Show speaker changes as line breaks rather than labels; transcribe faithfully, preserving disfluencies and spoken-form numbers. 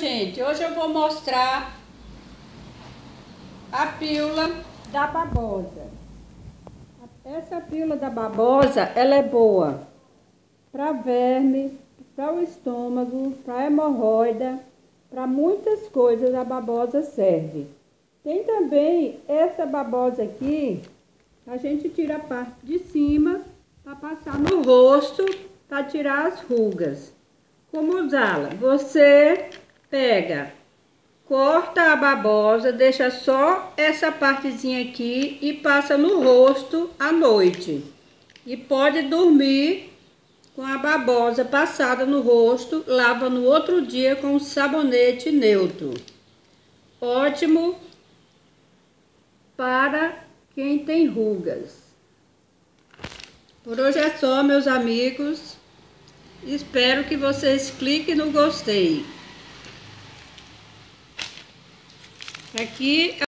gente, hoje eu vou mostrar a pílula da babosa. Essa pílula da babosa, ela é boa para verme, para o estômago, para hemorroida, para muitas coisas a babosa serve. Tem também essa babosa aqui, a gente tira a parte de cima para passar no rosto, para tirar as rugas. Como usá-la? Você pega, corta a babosa, deixa só essa partezinha aqui e passa no rosto à noite. E pode dormir com a babosa passada no rosto, lava no outro dia com sabonete neutro. Ótimo para quem tem rugas. Por hoje é só, meus amigos. Espero que vocês cliquem no gostei. Aqui